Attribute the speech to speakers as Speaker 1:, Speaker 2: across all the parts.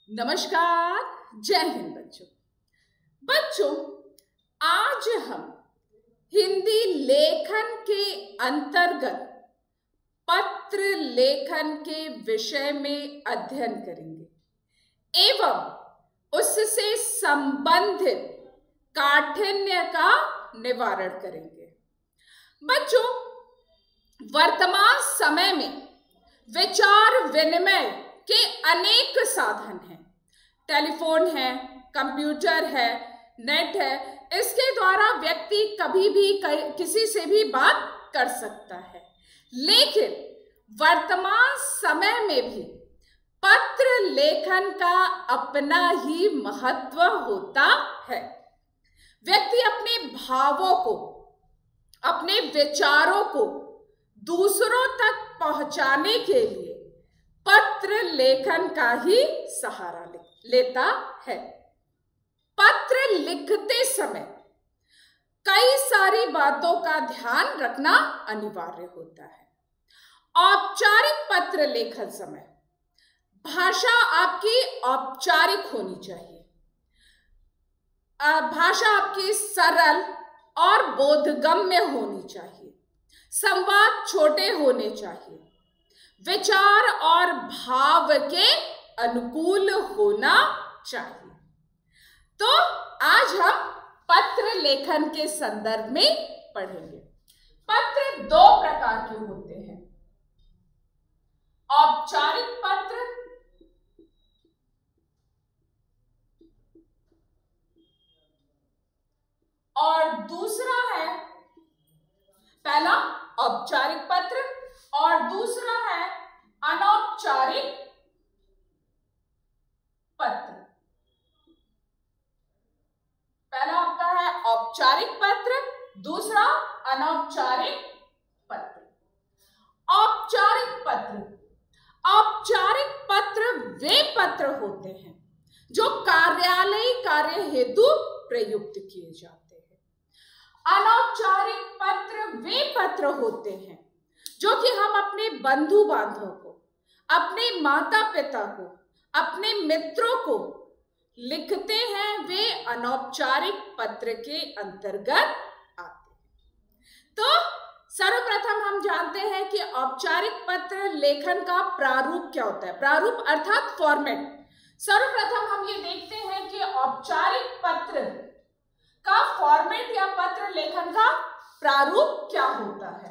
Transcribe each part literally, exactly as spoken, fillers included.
Speaker 1: नमस्कार, जय हिंद बच्चों। बच्चों, आज हम हिंदी लेखन के अंतर्गत पत्र लेखन के विषय में अध्ययन करेंगे एवं उससे संबंधित काठिन्य का निवारण करेंगे। बच्चों, वर्तमान समय में विचार विनिमय के अनेक साधन हैं। टेलीफोन है, कंप्यूटर है, नेट है। इसके द्वारा व्यक्ति कभी भी किसी से भी बात कर सकता है, लेकिन वर्तमान समय में भी पत्र लेखन का अपना ही महत्व होता है। व्यक्ति अपने भावों को, अपने विचारों को दूसरों तक पहुंचाने के लिए पत्र लेखन का ही सहारा लेता है। पत्र लिखते समय कई सारी बातों का ध्यान रखना अनिवार्य होता है। औपचारिक पत्र लेखन समय भाषा आपकी औपचारिक होनी चाहिए। भाषा आपकी सरल और बोधगम्य होनी चाहिए। संवाद छोटे होने चाहिए। विचार और भाव के अनुकूल होना चाहिए। तो आज हम पत्र लेखन के संदर्भ में पढ़ेंगे। पत्र दो प्रकार के होते हैं, औपचारिक पत्र और दूसरा है, पहला औपचारिक पत्र और दूसरा है अनौपचारिक पत्र। पहला आपका है औपचारिक पत्र, दूसरा अनौपचारिक पत्र। औपचारिक पत्र औपचारिक पत्र वे पत्र होते हैं जो कार्यालयी कार्य हेतु प्रयुक्त किए जाते हैं। अनौपचारिक पत्र वे पत्र होते हैं जो कि हम अपने बंधु बांधवों को, अपने माता पिता को, अपने मित्रों को लिखते हैं, वे अनौपचारिक पत्र के अंतर्गत आते हैं। तो सर्वप्रथम हम जानते हैं कि औपचारिक पत्र लेखन का प्रारूप क्या होता है। प्रारूप अर्थात फॉर्मेट। सर्वप्रथम हम ये देखते हैं कि औपचारिक पत्र का फॉर्मेट या पत्र लेखन का प्रारूप क्या होता है।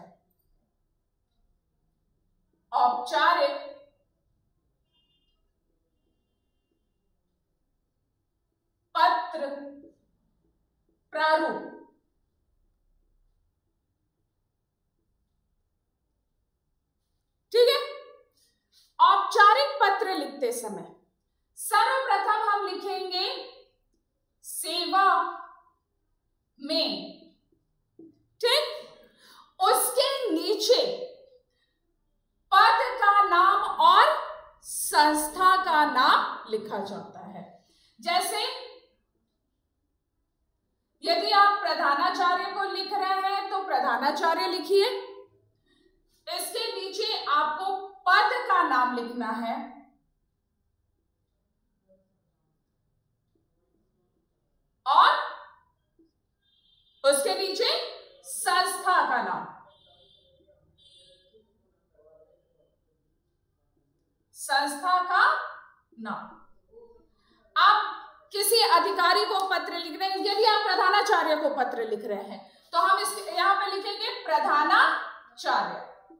Speaker 1: औपचारिक पत्र प्रारूप। ठीक है। औपचारिक पत्र लिखते समय सर्वप्रथम हम लिखेंगे सेवा में। ठीक। उसके नीचे पद का नाम और संस्था का नाम लिखा जाता है। जैसे यदि आप प्रधानाचार्य को लिख रहे हैं तो प्रधानाचार्य लिखिए। इसके नीचे आपको पद का नाम लिखना है और उसके नीचे संस्था का नाम। संस्था का नाम। आप किसी अधिकारी को पत्र लिख रहे हैं, यदि आप प्रधानाचार्य को पत्र लिख रहे हैं तो हम इस यहां पे लिखेंगे प्रधानाचार्य।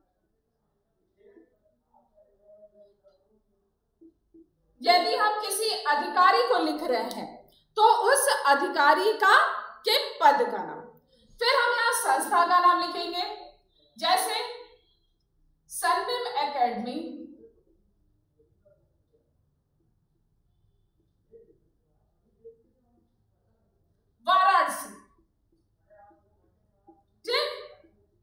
Speaker 1: यदि हम किसी अधिकारी को लिख रहे हैं तो उस अधिकारी का के पद का नाम। फिर हम यहां संस्था का नाम लिखेंगे। जैसे सनबिम एकेडमी वाराणसी। ठीक।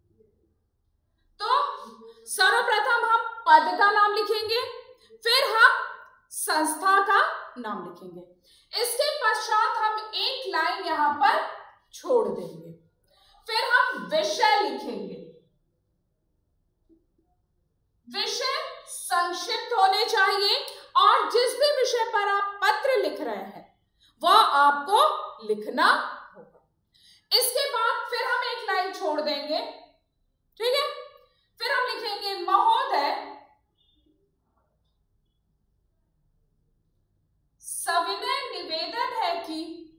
Speaker 1: तो सर्वप्रथम हम पद का नाम लिखेंगे, फिर हम संस्था का नाम लिखेंगे। इसके पश्चात हम एक लाइन यहां पर छोड़ देंगे। फिर हम विषय लिखेंगे। विषय संक्षिप्त होने चाहिए और जिस भी विषय पर आप वह आपको लिखना होगा। इसके बाद फिर हम एक लाइन छोड़ देंगे, ठीक है। फिर हम लिखेंगे महोदय सविनय निवेदन है कि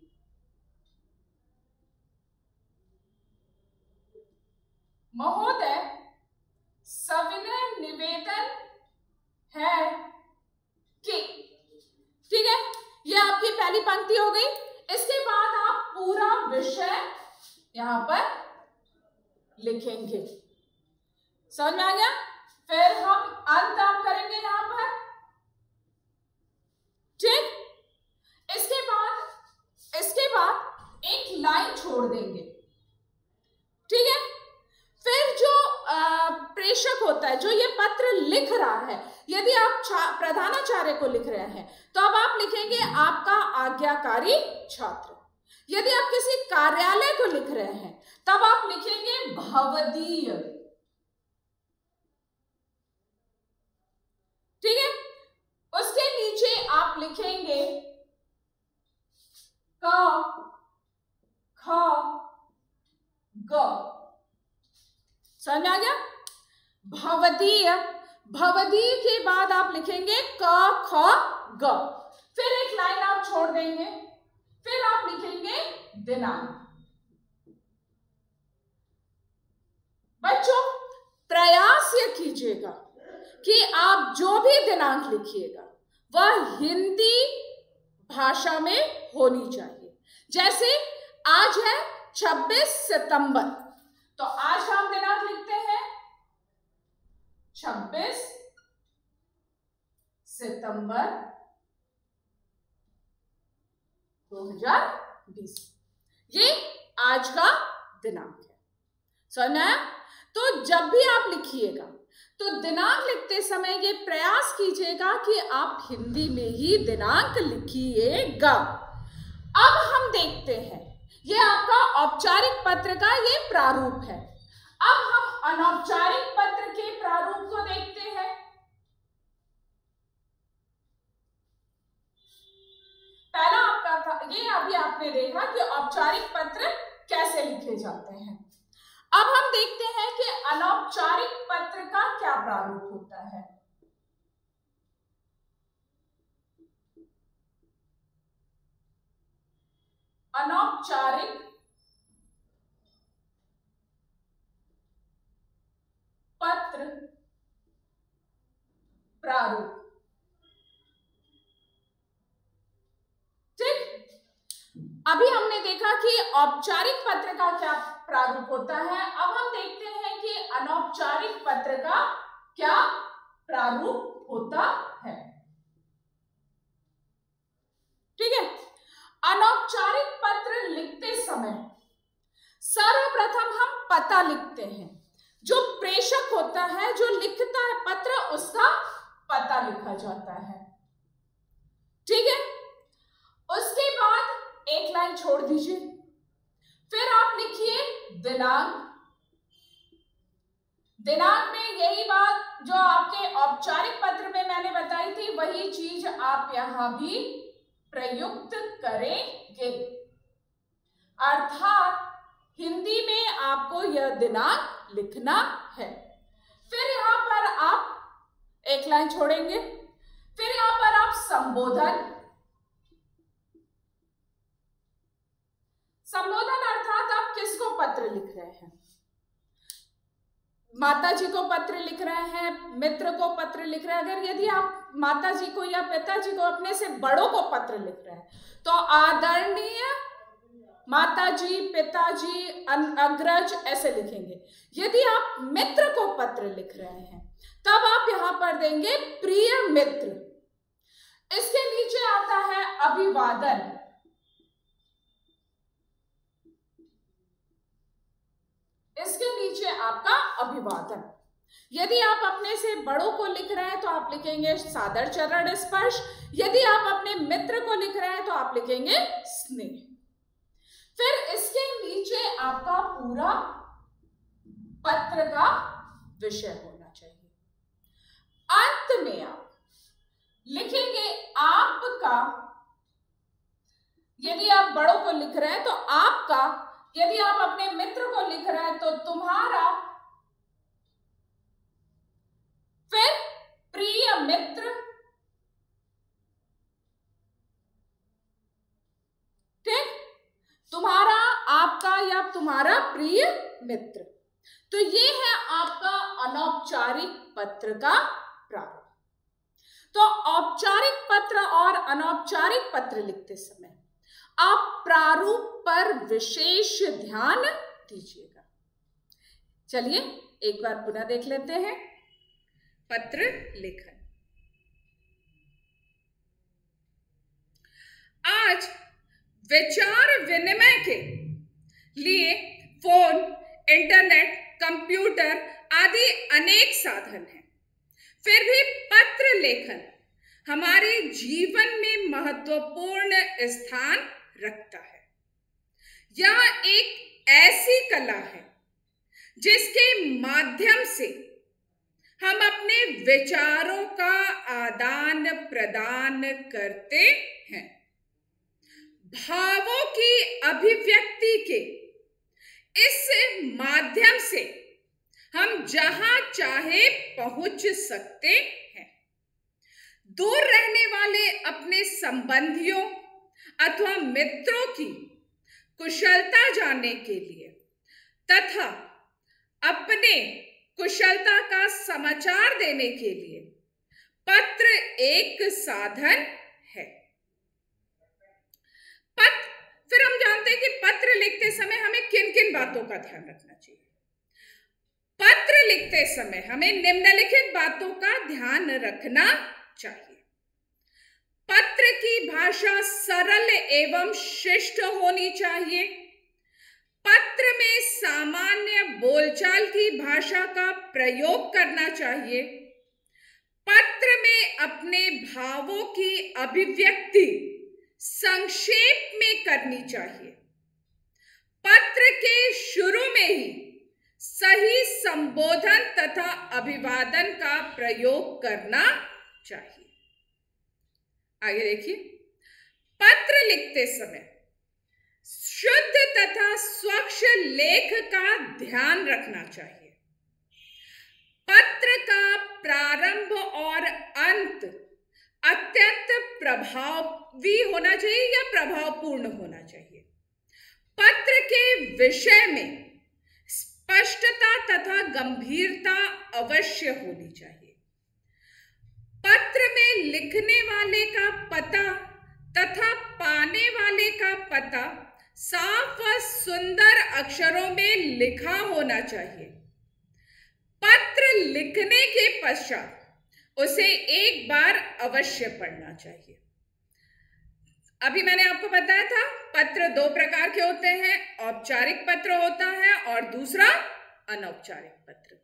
Speaker 1: महोदय सविनय निवेदन है कि, ठीक है, ये आपकी पहली पंक्ति हो गई। इसके बाद आप पूरा विषय यहां पर लिखेंगे। समझ में आ गया? फिर हम अंत आप करेंगे यहां पर, ठीक। इसके बाद इसके बाद एक लाइन छोड़ देंगे, ठीक है। फिर जो प्रेषक होता है, जो ये पत्र लिख रहा है, यदि आप प्रधानाचार्य को लिख रहे हैं तो अब आप लिखेंगे आपका आज्ञाकारी छात्र। यदि आप किसी कार्यालय को लिख रहे हैं तब आप लिखेंगे भवदीय, ठीक है। उसके नीचे आप लिखेंगे क ख ग। समझ आ गया? भवदीय, भवदीय के बाद आप लिखेंगे क ख ग। फिर एक लाइन आप छोड़ देंगे, फिर आप लिखेंगे दिनांक। बच्चों प्रयास ये कीजिएगा कि आप जो भी दिनांक लिखिएगा वह हिंदी भाषा में होनी चाहिए। जैसे आज है छब्बीस सितंबर, तो आज हम दिनांक लिखते हैं छब्बीस सितंबर दो हजार बीस। ये आज का दिनांक है। समझ में आया? तो जब भी आप लिखिएगा तो दिनांक लिखते समय ये प्रयास कीजिएगा कि आप हिंदी में ही दिनांक लिखिएगा। अब हम देखते हैं, ये आपका औपचारिक पत्र का ये प्रारूप है। अब हम अनौपचारिक पत्र के प्रारूप को देखते हैं। पहला आपका था, ये अभी आपने देखा कि औपचारिक पत्र कैसे लिखे जाते हैं। अब हम देखते हैं कि अनौपचारिक पत्र का क्या प्रारूप होता है। अनौपचारिक पत्र प्रारूप, ठीक। अभी हमने देखा कि औपचारिक पत्र का क्या प्रारूप होता है। अब हम देखते हैं कि अनौपचारिक पत्र का क्या प्रारूप होता है, ठीक है। अनौपचारिक पत्र लिखते समय सर्वप्रथम हम पता लिखते हैं। जो प्रेषक होता है, जो लिखता है पत्र, उसका पता लिखा जाता है, ठीक है। उसके बाद एक लाइन छोड़ दीजिए, फिर आप लिखिए दिनांक। दिनांक में यही बात जो आपके औपचारिक पत्र में मैंने बताई थी, वही चीज आप यहां भी प्रयुक्त करेंगे। अर्थात हिंदी में आपको यह दिनांक लिखना है। फिर यहां पर आप एक लाइन छोड़ेंगे, फिर यहां पर आप संबोधन, संबोधन अर्थात आप किसको पत्र लिख रहे हैं। माता जी को पत्र लिख रहे हैं, मित्र को पत्र लिख रहे हैं। अगर यदि आप माता जी को या पिताजी को, अपने से बड़ों को पत्र लिख रहे हैं तो आदरणीय माता जी, पिताजी, अग्रज ऐसे लिखेंगे। यदि आप मित्र को पत्र लिख रहे हैं तब आप यहां पर देंगे प्रिय मित्र। इसके नीचे आता है अभिवादन। इसके नीचे आपका अभिवादन। यदि आप अपने से बड़ों को लिख रहे हैं तो आप लिखेंगे सादर चरण स्पर्श। यदि आप अपने मित्र को लिख रहे हैं तो आप लिखेंगे स्नेह। फिर इसके नीचे आपका पूरा पत्र का विषय होना चाहिए। अंत में आप लिखेंगे आपका, यदि आप बड़ों को लिख रहे हैं तो आपका, यदि आप अपने मित्र को लिख रहे हैं तो तुम्हारा, फिर प्रिय मित्र, ठीक, तुम्हारा, आपका या तुम्हारा प्रिय मित्र। तो ये है आपका अनौपचारिक पत्र का प्रारूप। तो औपचारिक पत्र और अनौपचारिक पत्र लिखते समय आप प्रारूप पर विशेष ध्यान दीजिएगा। चलिए एक बार पुनः देख लेते हैं पत्र लेखन। आज विचार विनिमय के लिए फोन, इंटरनेट, कंप्यूटर आदि अनेक साधन हैं, फिर भी पत्र लेखन हमारे जीवन में महत्वपूर्ण स्थान रखता है। यह एक ऐसी कला है जिसके माध्यम से हम अपने विचारों का आदान प्रदान करते हैं। भावों की अभिव्यक्ति के इस माध्यम से हम जहां चाहे पहुंच सकते हैं। दूर रहने वाले अपने संबंधियों अथवा मित्रों की कुशलता जानने के लिए तथा अपने कुशलता का समाचार देने के लिए पत्र एक साधन है। पत्र, फिर हम जानते हैं कि पत्र लिखते समय हमें किन किन बातों का ध्यान रखना चाहिए। पत्र लिखते समय हमें निम्नलिखित बातों का ध्यान रखना चाहिए। पत्र की भाषा सरल एवं शिष्ट होनी चाहिए। पत्र में सामान्य बोलचाल की भाषा का प्रयोग करना चाहिए। पत्र में अपने भावों की अभिव्यक्ति संक्षेप में करनी चाहिए। पत्र के शुरू में ही सही संबोधन तथा अभिवादन का प्रयोग करना चाहिए। आगे देखिए, पत्र लिखते समय शुद्ध तथा स्वच्छ लेख का ध्यान रखना चाहिए। पत्र का प्रारंभ और अंत अत्यंत प्रभावी होना चाहिए या प्रभावपूर्ण होना चाहिए। पत्र के विषय में स्पष्टता तथा गंभीरता अवश्य होनी चाहिए। पत्र में लिखने वाले का पता तथा पाने वाले का पता साफ व सुंदर अक्षरों में लिखा होना चाहिए। पत्र लिखने के पश्चात उसे एक बार अवश्य पढ़ना चाहिए। अभी मैंने आपको बताया था पत्र दो प्रकार के होते हैं, औपचारिक पत्र होता है और दूसरा अनौपचारिक पत्र।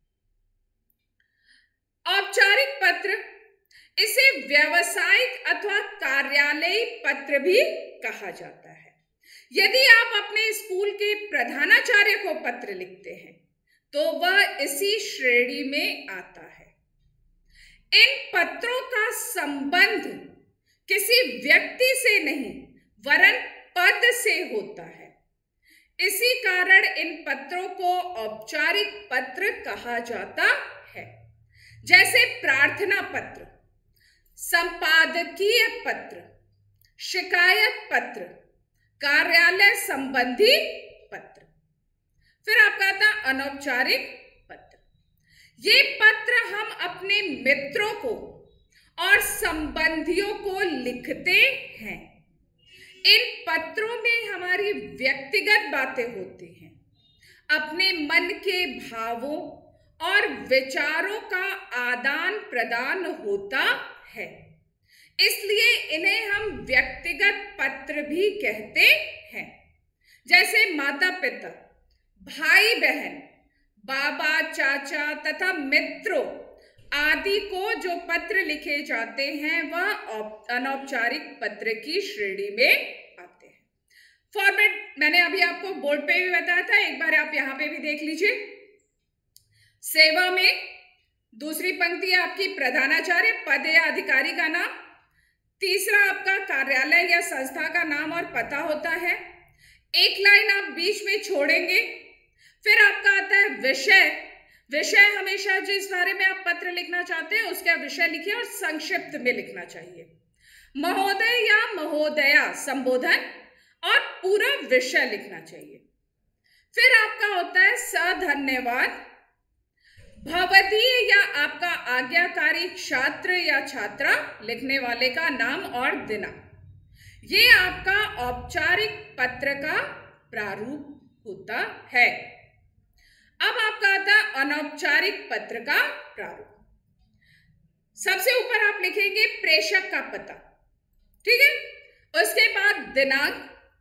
Speaker 1: औपचारिक पत्र, इसे व्यावसायिक अथवा कार्यालयी पत्र भी कहा जाता है। यदि आप अपने स्कूल के प्रधानाचार्य को पत्र लिखते हैं तो वह इसी श्रेणी में आता है। इन पत्रों का संबंध किसी व्यक्ति से नहीं वरन पद से होता है। इसी कारण इन पत्रों को औपचारिक पत्र कहा जाता है। जैसे प्रार्थना पत्र, संपादकीय पत्र, शिकायत पत्र, कार्यालय संबंधी पत्र। फिर आपका आता अनौपचारिक पत्र। ये पत्र हम अपने मित्रों को और संबंधियों को लिखते हैं। इन पत्रों में हमारी व्यक्तिगत बातें होती हैं, अपने मन के भावों और विचारों का आदान प्रदान होता है, इसलिए इन्हें हम व्यक्तिगत पत्र भी कहते हैं। जैसे माता पिता, भाई बहन, बाबा चाचा तथा मित्रों आदि को जो पत्र लिखे जाते हैं वह अनौपचारिक पत्र की श्रेणी में आते हैं। फॉर्मेट मैंने अभी आपको बोर्ड पे भी बताया था, एक बार आप यहां पे भी देख लीजिए। सेवा में दूसरी पंक्ति आपकी प्रधानाचार्य, पद या अधिकारी का नाम। तीसरा आपका कार्यालय या संस्था का नाम और पता होता है। एक लाइन आप बीच में छोड़ेंगे। फिर आपका आता है विषय। विषय हमेशा जिस बारे में आप पत्र लिखना चाहते हैं उसका विषय लिखिए और संक्षिप्त में लिखना चाहिए। महोदय या महोदया संबोधन और पूरा विषय लिखना चाहिए। फिर आपका होता है सधन्यवाद। भवदीय या आपका आज्ञाकारी छात्र या छात्रा, लिखने वाले का नाम और दिनांक। ये आपका औपचारिक पत्र का प्रारूप होता है। अब आपका आता है अनौपचारिक पत्र का प्रारूप। सबसे ऊपर आप लिखेंगे प्रेषक का पता, ठीक है। उसके बाद दिनांक,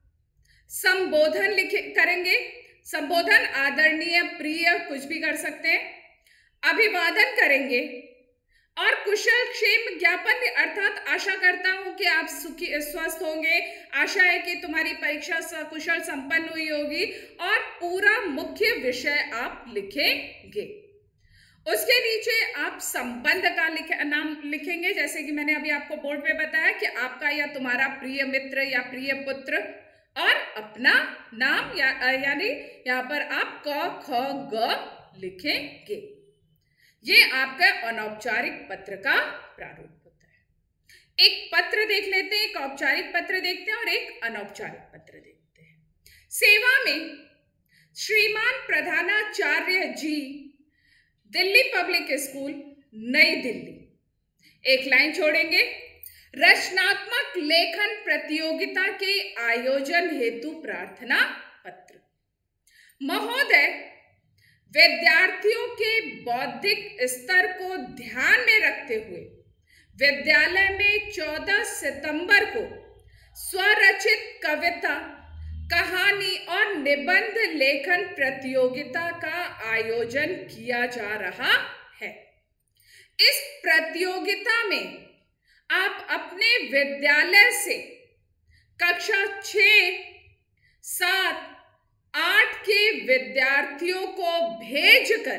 Speaker 1: संबोधन लिखे करेंगे। संबोधन आदरणीय, प्रिय, कुछ भी कर सकते हैं। अभिवादन करेंगे और कुशल क्षेम ज्ञापन, अर्थात आशा करता हूं कि आप सुखी स्वस्थ होंगे, आशा है कि तुम्हारी परीक्षा सकुशल संपन्न हुई होगी, और पूरा मुख्य विषय आप लिखेंगे। उसके नीचे आप संबंध का लिखे, नाम लिखेंगे, जैसे कि मैंने अभी आपको बोर्ड पे बताया कि आपका या तुम्हारा प्रिय मित्र या प्रिय पुत्र, और अपना नाम या यानी यहाँ पर आप क ख ग लिखेंगे। ये आपका अनौपचारिक पत्र का प्रारूप होता है। एक पत्र देख लेते हैं, एक औपचारिक पत्र देखते हैं और एक अनौपचारिक पत्र देखते हैं। सेवा में श्रीमान प्रधानाचार्य जी, दिल्ली पब्लिक स्कूल, नई दिल्ली। एक लाइन छोड़ेंगे। रचनात्मक लेखन प्रतियोगिता के आयोजन हेतु प्रार्थना पत्र। महोदय, विद्यार्थियों के बौद्धिक स्तर को ध्यान में रखते हुए विद्यालय में चौदह सितंबर को स्वरचित कविता, कहानी और निबंध लेखन प्रतियोगिता का आयोजन किया जा रहा है। इस प्रतियोगिता में आप अपने विद्यालय से कक्षा छह, सात, आठ के विद्यार्थियों को भेजकर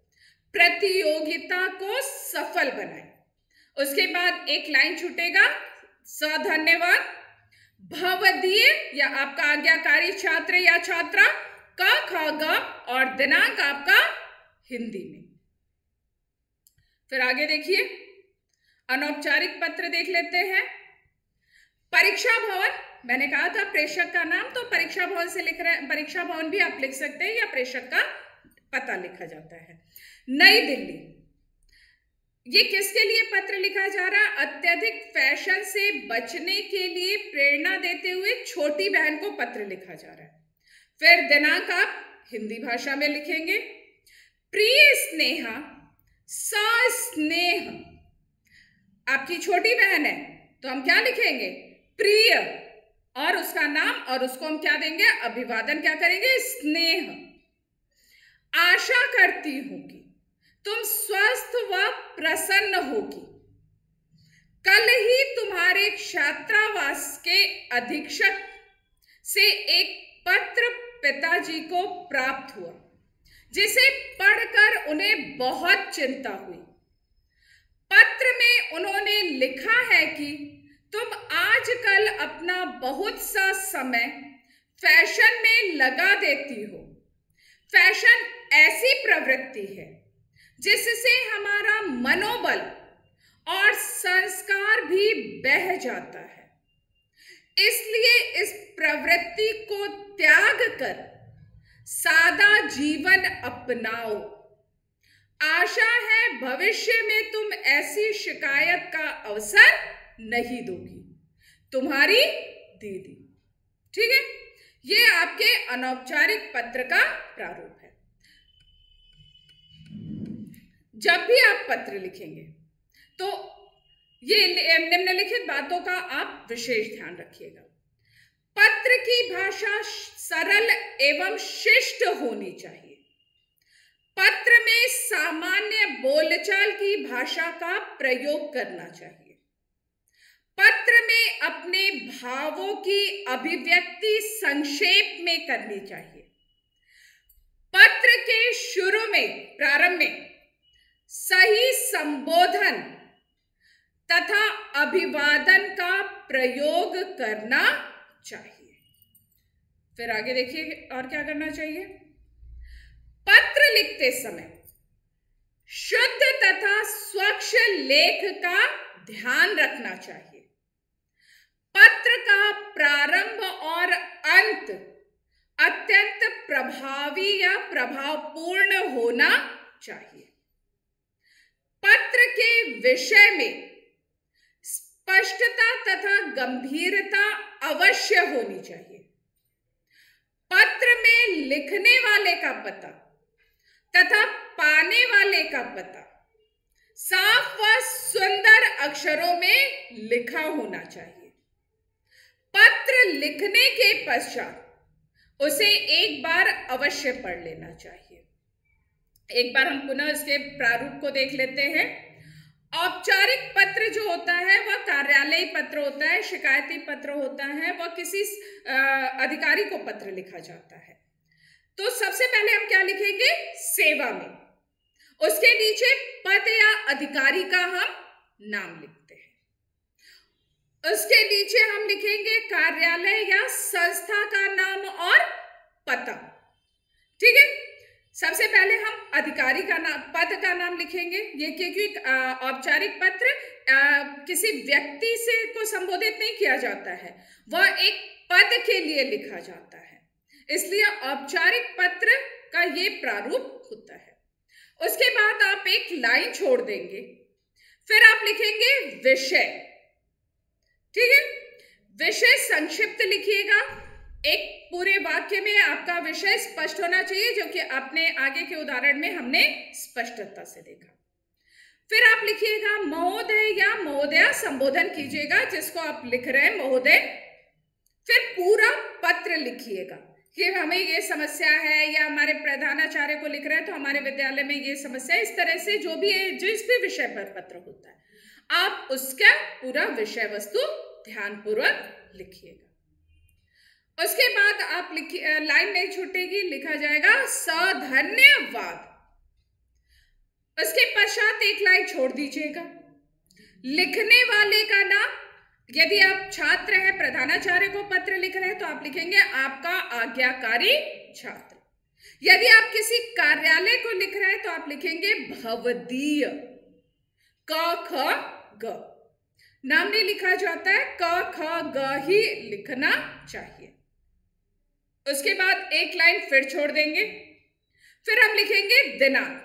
Speaker 1: प्रतियोगिता को सफल बनाएं। उसके बाद एक लाइन छूटेगा, सधन्यवाद। भवदीय या आपका आज्ञाकारी छात्र या छात्रा, क ख ग और दिनांक आपका हिंदी में। फिर आगे देखिए, अनौपचारिक पत्र देख लेते हैं। परीक्षा भवन, मैंने कहा था प्रेषक का नाम, तो परीक्षा भवन से लिख रहे, परीक्षा भवन भी आप लिख सकते हैं या प्रेषक का पता लिखा जाता है। नई दिल्ली, ये किसके लिए पत्र लिखा जा रहा है? अत्यधिक फैशन से बचने के लिए प्रेरणा देते हुए छोटी बहन को पत्र लिखा जा रहा है। फिर दिनांक आप हिंदी भाषा में लिखेंगे। प्रिय स्नेहा, सस्नेह, आपकी छोटी बहन है तो हम क्या लिखेंगे? प्रिय, और उसका नाम, और उसको हम क्या देंगे? अभिवादन क्या करेंगे? स्नेह। आशा करती हूं कि तुम स्वस्थ व प्रसन्न होगी। कल ही तुम्हारे छात्रावास के अधीक्षक से एक पत्र पिताजी को प्राप्त हुआ, जिसे पढ़कर उन्हें बहुत चिंता हुई। पत्र में उन्होंने लिखा है कि तुम आजकल अपना बहुत सा समय फैशन में लगा देती हो। फैशन ऐसी प्रवृत्ति है जिससे हमारा मनोबल और संस्कार भी बह जाता है। इसलिए इस प्रवृत्ति को त्याग कर सादा जीवन अपनाओ। आशा है भविष्य में तुम ऐसी शिकायत का अवसर नहीं दोगी। तुम्हारी दीदी। ठीक है, ये आपके अनौपचारिक पत्र का प्रारूप है। जब भी आप पत्र लिखेंगे तो ये निम्नलिखित बातों का आप विशेष ध्यान रखिएगा। पत्र की भाषा सरल एवं शिष्ट होनी चाहिए। पत्र में सामान्य बोलचाल की भाषा का प्रयोग करना चाहिए। पत्र में अपने भावों की अभिव्यक्ति संक्षेप में करनी चाहिए। पत्र के शुरू में, प्रारंभ में सही संबोधन तथा अभिवादन का प्रयोग करना चाहिए। फिर आगे देखिए और क्या करना चाहिए। पत्र लिखते समय शुद्ध तथा स्वच्छ लेख का ध्यान रखना चाहिए। पत्र का प्रारंभ और अंत अत्यंत प्रभावी या प्रभावपूर्ण होना चाहिए। पत्र के विषय में स्पष्टता तथा गंभीरता अवश्य होनी चाहिए। पत्र में लिखने वाले का पता तथा पाने वाले का पता साफ व सुंदर अक्षरों में लिखा होना चाहिए। पत्र लिखने के पश्चात उसे एक बार अवश्य पढ़ लेना चाहिए। एक बार हम पुनः इसके प्रारूप को देख लेते हैं। औपचारिक पत्र जो होता है वह कार्यालयी पत्र होता है, शिकायती पत्र होता है, वह किसी अधिकारी को पत्र लिखा जाता है। तो सबसे पहले हम क्या लिखेंगे, सेवा में, उसके नीचे पद या अधिकारी का हम नाम लिखते हैं। उसके नीचे हम लिखेंगे कार्यालय या संस्था का नाम और पता। ठीक है, सबसे पहले हम अधिकारी का नाम, पद का नाम लिखेंगे। ये क्योंकि औपचारिक पत्र आ, किसी व्यक्ति से को संबोधित नहीं किया जाता है, वह एक पद के लिए लिखा जाता है, इसलिए औपचारिक पत्र का ये प्रारूप होता है। उसके बाद आप एक लाइन छोड़ देंगे, फिर आप लिखेंगे विषय। ठीक है, विषय संक्षिप्त लिखिएगा। एक पूरे वाक्य में आपका विषय स्पष्ट होना चाहिए, जो कि अपने आगे के उदाहरण में हमने स्पष्टता से देखा। फिर आप लिखिएगा महोदय या महोदया, संबोधन कीजिएगा जिसको आप लिख रहे हैं, महोदय। फिर पूरा पत्र लिखिएगा कि हमें ये समस्या है, या हमारे प्रधानाचार्य को लिख रहे हैं तो हमारे विद्यालय में ये समस्या है। इस तरह से जो भी है, जिस भी विषय पर पत्र होता है, आप उसका पूरा विषय वस्तु ध्यानपूर्वक लिखिएगा। उसके बाद आप लिखिए, लाइन नहीं छूटेगी, लिखा जाएगा सधन्यवाद। उसके पश्चात एक लाइन छोड़ दीजिएगा। लिखने वाले का नाम, यदि आप छात्र हैं, प्रधानाचार्य को पत्र लिख रहे हैं तो आप लिखेंगे आपका आज्ञाकारी छात्र। यदि आप किसी कार्यालय को लिख रहे हैं तो आप लिखेंगे भवदीय। क ख ग नाम नहीं लिखा जाता है, क ख ग ही लिखना चाहिए। उसके बाद एक लाइन फिर छोड़ देंगे, फिर हम लिखेंगे दिनांक।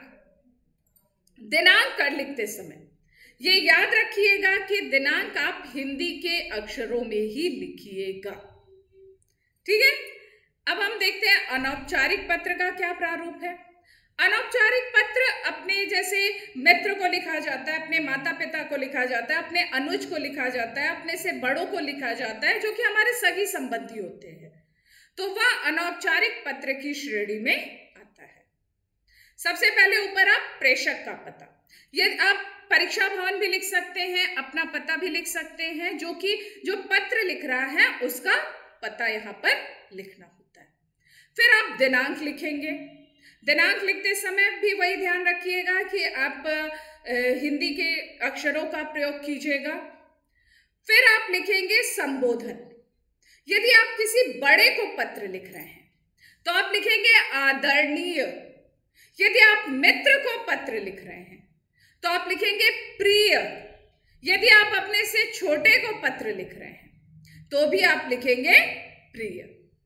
Speaker 1: दिनांक कर लिखते समय ये याद रखिएगा कि दिनांक आप हिंदी के अक्षरों में ही लिखिएगा। ठीक है, अब हम देखते हैं अनौपचारिक पत्र का क्या प्रारूप है। अनौपचारिक पत्र अपने जैसे मित्र को लिखा जाता है, अपने माता पिता को लिखा जाता है, अपने अनुज को लिखा जाता है, अपने से बड़ों को लिखा जाता है, जो कि हमारे सगी संबंधी होते हैं, तो वह अनौपचारिक पत्र की श्रेणी में आता है। सबसे पहले ऊपर आप प्रेषक का पता, ये आप परीक्षा भवन भी लिख सकते हैं, अपना पता भी लिख सकते हैं, जो कि जो पत्र लिख रहा है उसका पता यहाँ पर लिखना होता है। फिर आप दिनांक लिखेंगे। दिनांक लिखते समय भी वही ध्यान रखिएगा कि आप हिंदी के अक्षरों का प्रयोग कीजिएगा। फिर आप लिखेंगे संबोधन। यदि आप किसी बड़े को पत्र लिख रहे हैं तो आप लिखेंगे आदरणीय। यदि आप मित्र को पत्र लिख रहे हैं तो आप लिखेंगे प्रिय। यदि आप अपने से छोटे को पत्र लिख रहे हैं तो भी आप लिखेंगे प्रिय।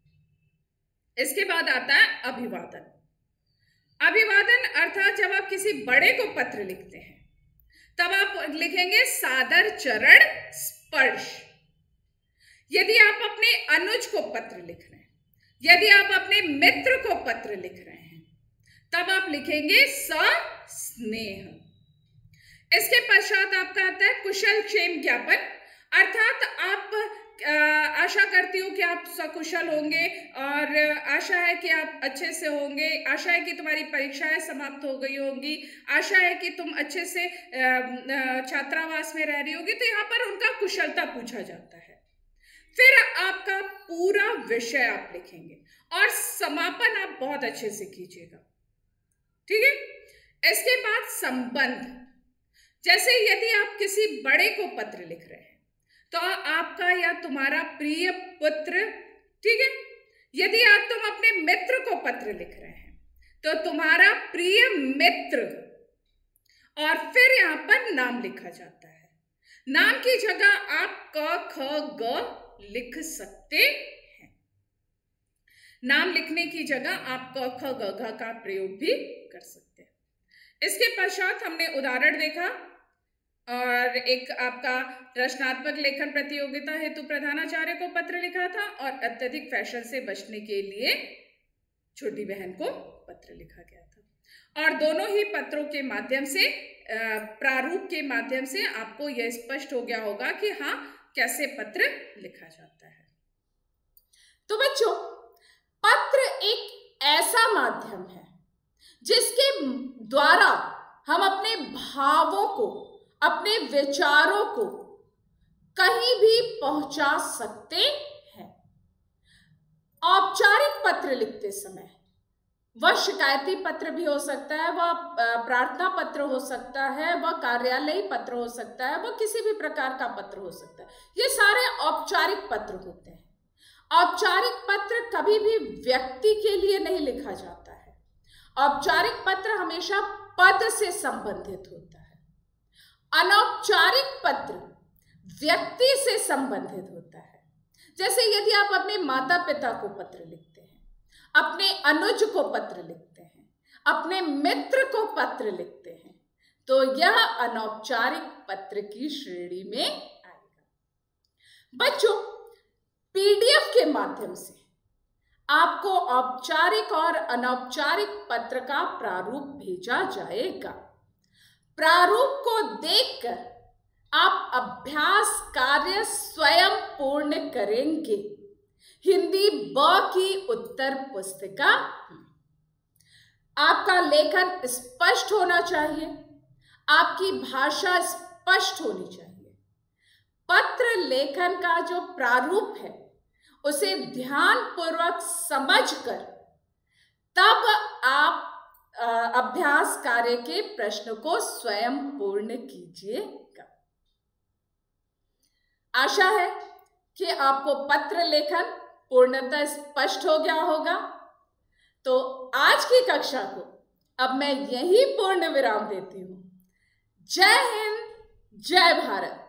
Speaker 1: इसके बाद आता है अभिवादन। अभिवादन अर्थात जब आप किसी बड़े को पत्र लिखते हैं तब आप लिखेंगे सादर चरण स्पर्श। यदि आप अपने अनुज को पत्र लिख रहे हैं, यदि आप अपने मित्र को पत्र लिख रहे हैं, तब आप लिखेंगे सस्नेह। इसके पश्चात आपका आता है कुशल क्षेम ज्ञापन, अर्थात आप आशा करती हूँ कि आप सकुशल होंगे और आशा है कि आप अच्छे से होंगे, आशा है कि तुम्हारी परीक्षाएं समाप्त हो गई होंगी, आशा है कि तुम अच्छे से छात्रावास में रह रही होगी, तो यहाँ पर उनका कुशलता पूछा जाता है। फिर आपका पूरा विषय आप लिखेंगे और समापन आप बहुत अच्छे से कीजिएगा। ठीक है, इसके बाद संबंध। जैसे यदि आप किसी बड़े को पत्र लिख रहे हैं तो आपका या तुम्हारा प्रिय पुत्र, ठीक है। यदि आप तुम अपने मित्र को पत्र लिख रहे हैं तो तुम्हारा प्रिय मित्र, और फिर यहां पर नाम लिखा जाता है। नाम की जगह आप क ख ग लिख सकते हैं। नाम लिखने की जगह आप क ख ग घ का प्रयोग भी कर सकते हैं। इसके पश्चात हमने उदाहरण देखा और एक आपका रचनात्मक लेखन प्रतियोगिता हेतु प्रधानाचार्य को पत्र लिखा था, और अत्यधिक फैशन से बचने के लिए छोटी बहन को पत्र लिखा गया था। और दोनों ही पत्रों के माध्यम से, प्रारूप के माध्यम से आपको यह स्पष्ट हो गया होगा कि हाँ, कैसे पत्र लिखा जाता है। तो बच्चों, पत्र एक ऐसा माध्यम है जिसके द्वारा हम अपने भावों को, अपने विचारों को कहीं भी पहुंचा सकते हैं। औपचारिक पत्र लिखते समय वह शिकायती पत्र भी हो सकता है, वह प्रार्थना पत्र हो सकता है, वह कार्यालयी पत्र हो सकता है, वह किसी भी प्रकार का पत्र हो सकता है। ये सारे औपचारिक पत्र होते हैं। औपचारिक पत्र कभी भी व्यक्ति के लिए नहीं लिखा जाता है। औपचारिक पत्र हमेशा पद से संबंधित होता है। अनौपचारिक पत्र व्यक्ति से संबंधित होता है। जैसे यदि आप अपने माता पिता को पत्र लिखते हैं, अपने अनुज को पत्र लिखते हैं, अपने मित्र को पत्र लिखते हैं, तो यह अनौपचारिक पत्र की श्रेणी में आएगा। बच्चों, पीडीएफ के माध्यम से आपको औपचारिक और अनौपचारिक पत्र का प्रारूप भेजा जाएगा। प्रारूप को देखकर आप अभ्यास कार्य स्वयं पूर्ण करेंगे। हिंदी ब की उत्तर पुस्तिका। आपका लेखन स्पष्ट होना चाहिए, आपकी भाषा स्पष्ट होनी चाहिए। पत्र लेखन का जो प्रारूप है उसे ध्यानपूर्वक समझकर तब आप अभ्यास कार्य के प्रश्न को स्वयं पूर्ण कीजिएगा। आशा है कि आपको पत्र लेखन पूर्णतः स्पष्ट हो गया होगा। तो आज की कक्षा को अब मैं यही पूर्ण विराम देती हूं। जय हिंद, जय भारत।